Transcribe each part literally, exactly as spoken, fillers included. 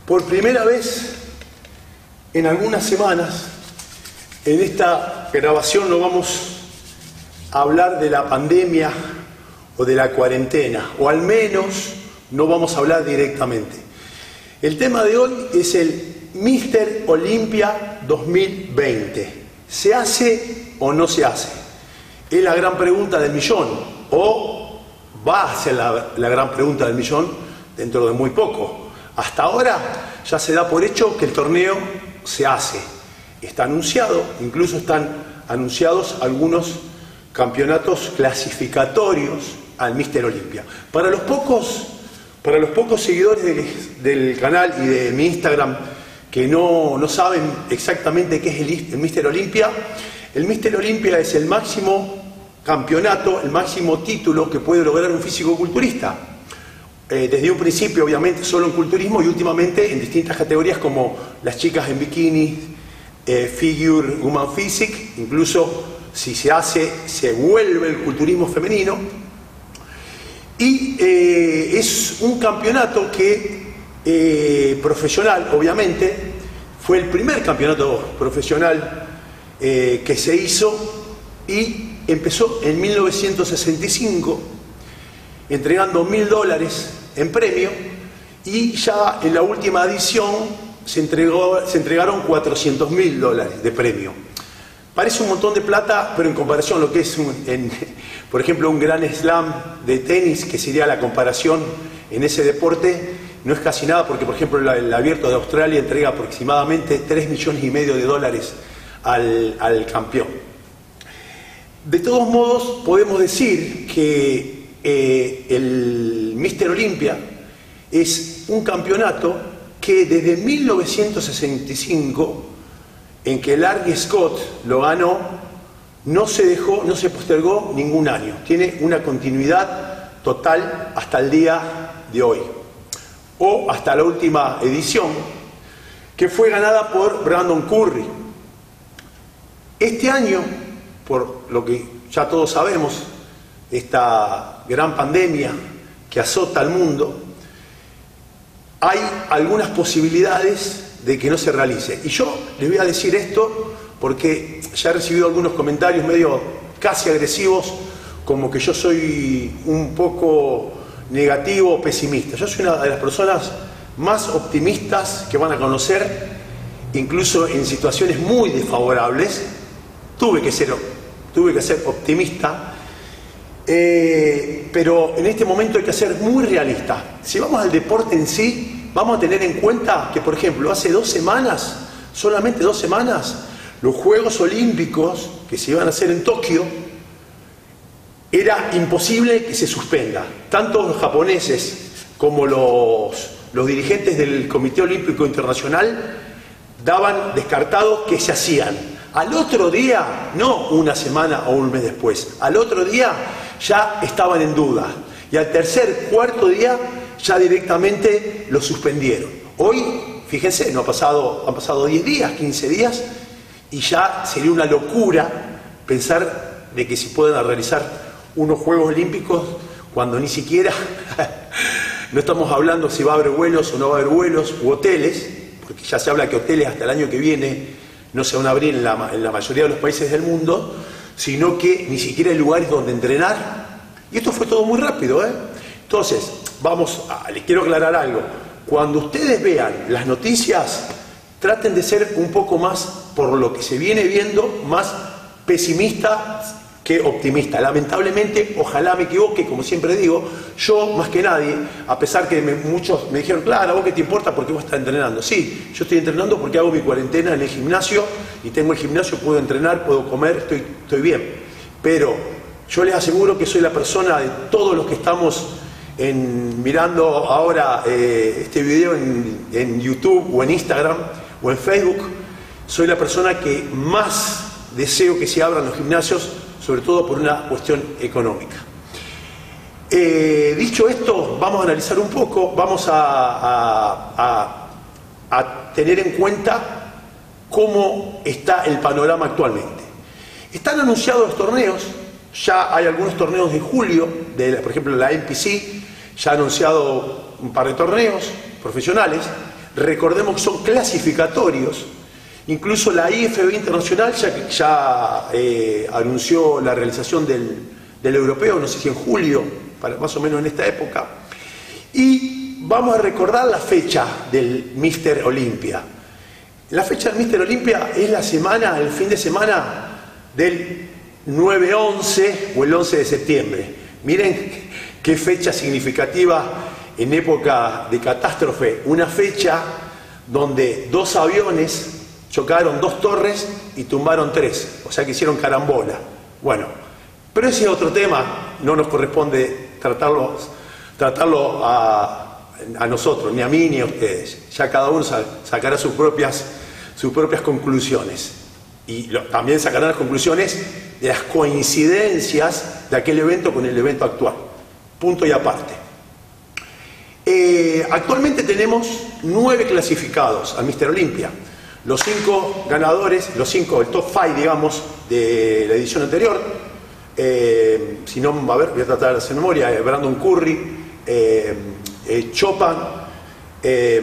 Por primera vez en algunas semanas, en esta grabación no vamos a hablar de la pandemia o de la cuarentena, o al menos no vamos a hablar directamente. El tema de hoy es el míster Olympia dos mil veinte. ¿Se hace o no se hace? Es la gran pregunta del millón, o va a ser la, la gran pregunta del millón dentro de muy poco. Hasta ahora ya se da por hecho que el torneo se hace. Está anunciado, incluso están anunciados algunos campeonatos clasificatorios al míster Olympia. Para los pocos, para los pocos seguidores del, del canal y de mi Instagram que no, no saben exactamente qué es el, el míster Olympia, el míster Olympia es el máximo campeonato, el máximo título que puede lograr un físico-culturista. Eh, desde un principio, obviamente, solo en culturismo y últimamente en distintas categorías como las chicas en bikini, eh, figure, woman physique, incluso si se hace, se vuelve el culturismo femenino. Y eh, es un campeonato que, eh, profesional, obviamente, fue el primer campeonato profesional eh, que se hizo y empezó en mil novecientos sesenta y cinco, entregando mil dólares en premio, y ya en la última edición se, entregó, se entregaron cuatrocientos mil dólares de premio. Parece un montón de plata, pero en comparación a lo que es, un, en, por ejemplo, un gran slam de tenis, que sería la comparación en ese deporte, no es casi nada, porque por ejemplo el, el Abierto de Australia entrega aproximadamente tres millones y medio de dólares al, al campeón. De todos modos, podemos decir que Eh, el míster Olympia es un campeonato que desde mil novecientos sesenta y cinco, en que Larry Scott lo ganó, no se dejó, no se postergó ningún año. Tiene una continuidad total hasta el día de hoy, o hasta la última edición, que fue ganada por Brandon Curry. Este año, por lo que ya todos sabemos, esta gran pandemia que azota al mundo, hay algunas posibilidades de que no se realice. Y yo les voy a decir esto porque ya he recibido algunos comentarios medio casi agresivos, como que yo soy un poco negativo o pesimista. Yo soy una de las personas más optimistas que van a conocer, incluso en situaciones muy desfavorables. Tuve que ser, tuve que ser optimista. Eh, pero en este momento hay que ser muy realista. Si vamos al deporte en sí, vamos a tener en cuenta que, por ejemplo, hace dos semanas, solamente dos semanas, los Juegos Olímpicos que se iban a hacer en Tokio, era imposible que se suspenda. Tanto los japoneses como los, los dirigentes del Comité Olímpico Internacional daban descartados que se hacían. Al otro día, no una semana o un mes después, al otro día ya estaban en duda, y al tercer, cuarto día ya directamente lo suspendieron. Hoy, fíjense, no ha pasado, han pasado diez días, quince días, y ya sería una locura pensar de que se puedan realizar unos Juegos Olímpicos cuando ni siquiera, no estamos hablando si va a haber vuelos o no va a haber vuelos, u hoteles, porque ya se habla que hoteles hasta el año que viene no se van a abrir en la, en la mayoría de los países del mundo, sino que ni siquiera hay lugares donde entrenar. Y esto fue todo muy rápido, ¿eh? Entonces, vamos a, les quiero aclarar algo. Cuando ustedes vean las noticias, traten de ser un poco más, por lo que se viene viendo, más pesimistas que optimistas. Lamentablemente, ojalá me equivoque, como siempre digo, yo más que nadie, a pesar que me, muchos me dijeron, claro, ¿a vos qué te importa porque vos estás entrenando? Sí, yo estoy entrenando porque hago mi cuarentena en el gimnasio y tengo el gimnasio, puedo entrenar, puedo comer, estoy, estoy bien. Pero yo les aseguro que soy la persona de todos los que estamos en, mirando ahora eh, este video en, en YouTube o en Instagram o en Facebook, soy la persona que más deseo que se abran los gimnasios, sobre todo por una cuestión económica. Eh, dicho esto, vamos a analizar un poco, vamos a, a, a, a tener en cuenta cómo está el panorama actualmente. Están anunciados los torneos, ya hay algunos torneos de julio, de, por ejemplo la N P C, ya ha anunciado un par de torneos profesionales. recordemos que son clasificatorios. Incluso la I F B Internacional ya, ya eh, anunció la realización del, del europeo, no sé si en julio, para, más o menos en esta época. Y vamos a recordar la fecha del míster Olympia. La fecha del míster Olympia es la semana, el fin de semana del nueve once o el once de septiembre. Miren qué fecha significativa en época de catástrofe. Una fecha donde dos aviones chocaron dos torres y tumbaron tres, o sea que hicieron carambola. Bueno, pero ese es otro tema, no nos corresponde tratarlo, tratarlo a, a nosotros, ni a mí ni a ustedes. Ya cada uno sacará sus propias, sus propias conclusiones. Y lo, también sacarán las conclusiones de las coincidencias de aquel evento con el evento actual. Punto y aparte. Eh, actualmente tenemos nueve clasificados al míster Olympia. Los cinco ganadores, los cinco, el top cinco, digamos, de la edición anterior. Eh, si no, a ver, voy a tratar de hacer memoria. Eh, Brandon Curry, eh, eh, Chopin, eh,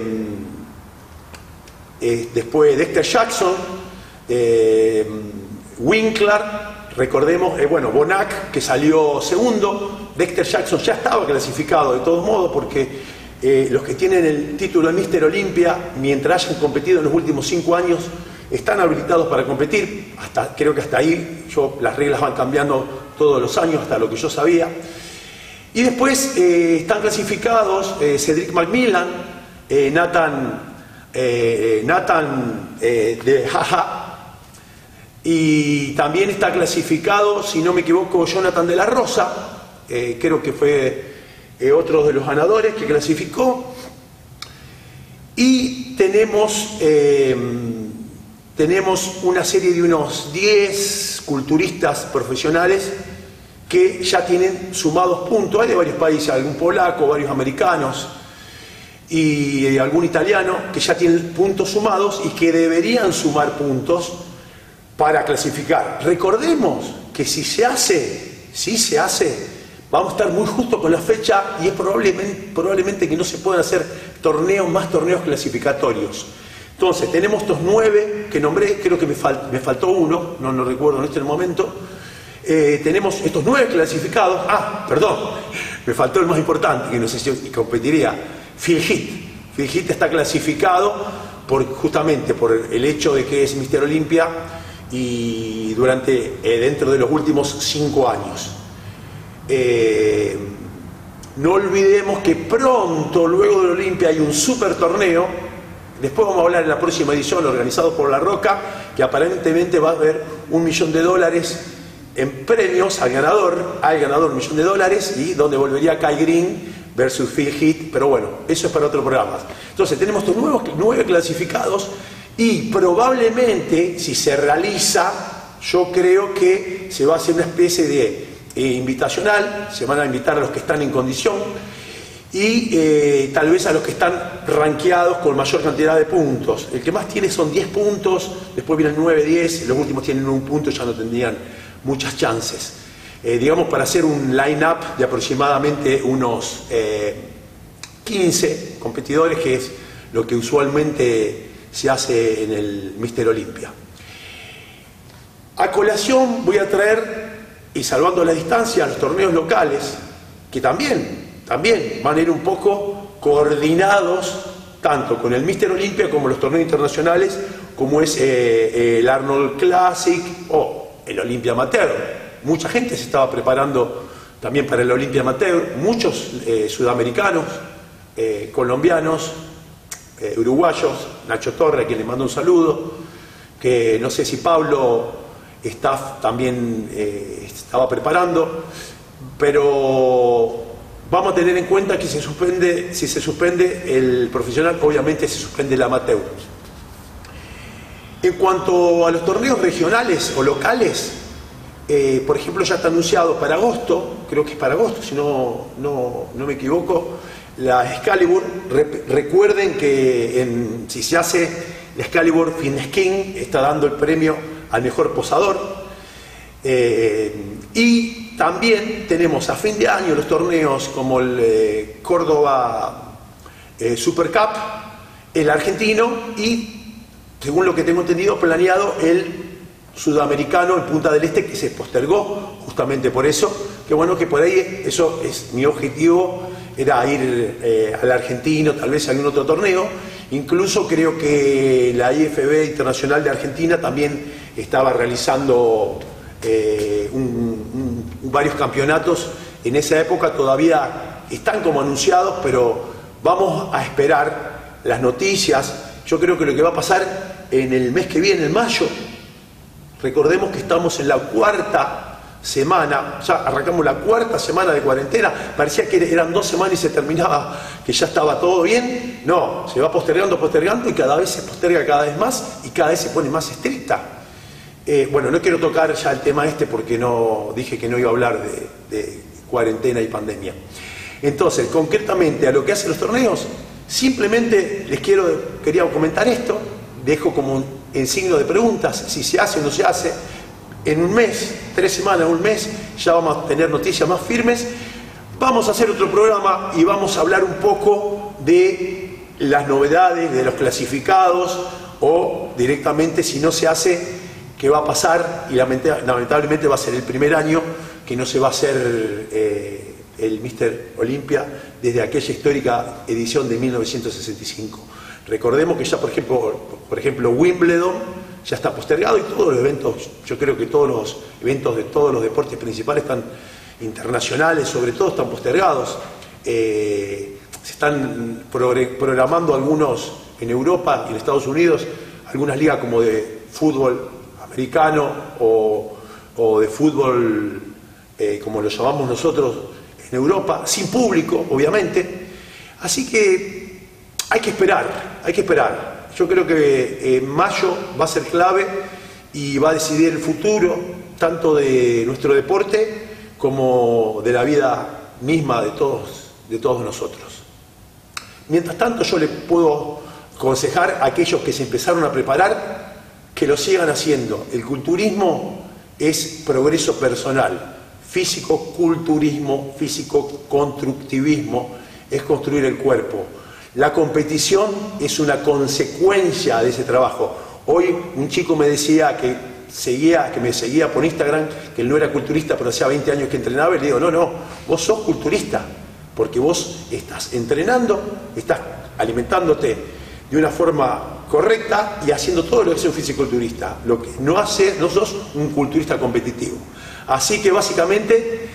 eh, después Dexter Jackson, eh, Winkler, recordemos, eh, bueno, Bonac, que salió segundo. Dexter Jackson ya estaba clasificado de todos modos porque eh, los que tienen el título de míster Olympia, mientras hayan competido en los últimos cinco años, están habilitados para competir. Hasta, creo que hasta ahí, yo, las reglas van cambiando todos los años, hasta lo que yo sabía. Y después eh, están clasificados eh, Cedric McMillan, eh, Nathan, eh, Nathan eh, de Jaja, y también está clasificado, si no me equivoco, Jonathan de la Rosa. Eh, creo que fue eh, otro de los ganadores que clasificó. Y tenemos, eh, tenemos una serie de unos diez culturistas profesionales que ya tienen sumados puntos. Hay de varios países, algún polaco, varios americanos y, y algún italiano que ya tienen puntos sumados y que deberían sumar puntos para clasificar. Recordemos que si se hace, si se hace, vamos a estar muy justo con la fecha y es probablemente, probablemente que no se puedan hacer torneos, más torneos clasificatorios. Entonces, tenemos estos nueve que nombré, creo que me, fal, me faltó uno, no, no recuerdo en este momento. Eh, tenemos estos nueve clasificados. Ah, perdón, me faltó el más importante, que no sé si competiría, Phil Heath. Phil Heath está clasificado por, justamente por el hecho de que es míster Olympia y durante, eh, dentro de los últimos cinco años. Eh, no olvidemos que pronto, luego de Olympia, hay un super torneo. Después vamos a hablar en la próxima edición, organizado por La Roca, que aparentemente va a haber un millón de dólares en premios al ganador, al ganador un millón de dólares, y donde volvería Kai Green versus Phil Heath, pero bueno, eso es para otro programa. Entonces tenemos estos nuevos, nueve clasificados y probablemente, si se realiza, yo creo que se va a hacer una especie de eh, invitacional, se van a invitar a los que están en condición y eh, tal vez a los que están rankeados con mayor cantidad de puntos. El que más tiene son diez puntos, después vienen nueve, diez, los últimos tienen un punto, ya no tendrían muchas chances. Eh, digamos, para hacer un line-up de aproximadamente unos eh, quince competidores, que es lo que usualmente se hace en el míster Olympia. A colación voy a traer, y salvando la distancia, los torneos locales, que también, también van a ir un poco coordinados, tanto con el míster Olympia como los torneos internacionales, como es eh, el Arnold Classic o el Olympia Amateur. Mucha gente se estaba preparando también para el Olympia Amateur, muchos eh, sudamericanos, eh, colombianos, eh, uruguayos, Nacho Torre, a quien le mando un saludo, que no sé si Pablo está, también eh, estaba preparando, pero vamos a tener en cuenta que se suspende, si se suspende el profesional, obviamente se suspende el amateur. En cuanto a los torneos regionales o locales, Eh, por ejemplo, ya está anunciado para agosto, creo que es para agosto, si no, no, no me equivoco, la Excalibur. Re, recuerden que en, si se hace la Excalibur, Fitness King está dando el premio al mejor posador. Eh, y también tenemos a fin de año los torneos como el eh, Córdoba eh, Super Cup el argentino y, según lo que tengo entendido, planeado el sudamericano en Punta del Este, que se postergó justamente por eso. Que bueno, que por ahí eso es mi objetivo, era ir eh, al argentino, tal vez a algún otro torneo. Incluso creo que la I F B Internacional de Argentina también estaba realizando eh, un, un, varios campeonatos en esa época. Todavía están como anunciados, pero vamos a esperar las noticias. Yo creo que lo que va a pasar en el mes que viene, en mayo, recordemos que estamos en la cuarta semana, ya arrancamos la cuarta semana de cuarentena. Parecía que eran dos semanas y se terminaba, que ya estaba todo bien. No, se va postergando, postergando, y cada vez se posterga cada vez más y cada vez se pone más estricta. Eh, bueno, no quiero tocar ya el tema este porque no dije que no iba a hablar de, de cuarentena y pandemia. Entonces, concretamente a lo que hacen los torneos, simplemente les quiero, quería comentar esto, dejo como en signo de preguntas, si se hace o no se hace. En un mes, tres semanas, un mes, ya vamos a tener noticias más firmes. Vamos a hacer otro programa y vamos a hablar un poco de las novedades, de los clasificados, o directamente, si no se hace, qué va a pasar. Y lamentablemente va a ser el primer año que no se va a hacer eh, el míster Olympia desde aquella histórica edición de mil novecientos sesenta y cinco. Recordemos que ya, por ejemplo, por ejemplo Wimbledon ya está postergado, y todos los eventos, yo creo que todos los eventos de todos los deportes principales están internacionales, sobre todo, están postergados. Eh, se están programando algunos en Europa y en Estados Unidos, algunas ligas como de fútbol americano o, o de fútbol, eh, como lo llamamos nosotros en Europa, sin público, obviamente. Así que hay que esperar, hay que esperar. Yo creo que en mayo va a ser clave y va a decidir el futuro tanto de nuestro deporte como de la vida misma de todos, de todos nosotros. Mientras tanto, yo les puedo aconsejar a aquellos que se empezaron a preparar que lo sigan haciendo. El culturismo es progreso personal, físico-culturismo, físico-constructivismo, es construir el cuerpo. La competición es una consecuencia de ese trabajo. Hoy un chico me decía que, seguía, que me seguía por Instagram, que él no era culturista, pero hacía veinte años que entrenaba, y le digo, no, no, vos sos culturista, porque vos estás entrenando, estás alimentándote de una forma correcta y haciendo todo lo que hace un fisiculturista. Lo que no hace, no sos un culturista competitivo. Así que básicamente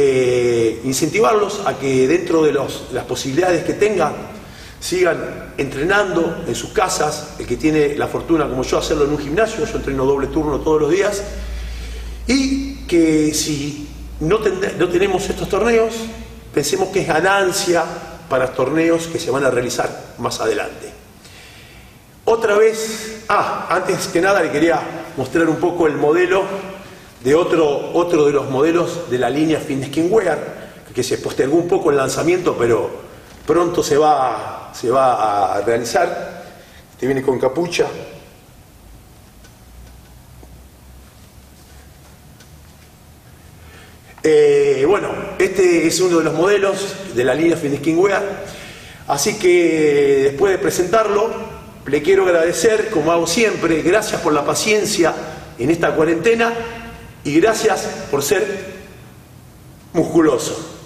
eh, incentivarlos a que dentro de los, las posibilidades que tengan, sigan entrenando en sus casas. El que tiene la fortuna, como yo, hacerlo en un gimnasio, yo entreno doble turno todos los días, y que si no, ten, no tenemos estos torneos, pensemos que es ganancia para torneos que se van a realizar más adelante. Otra vez, ah, antes que nada le quería mostrar un poco el modelo de otro, otro de los modelos de la línea Fineskin Wear, que se postergó un poco el lanzamiento, pero pronto se va, se va a realizar. Este viene con capucha. Eh, bueno, este es uno de los modelos de la línea Fineskin Wear. Así que después de presentarlo, le quiero agradecer, como hago siempre, gracias por la paciencia en esta cuarentena y gracias por ser musculoso.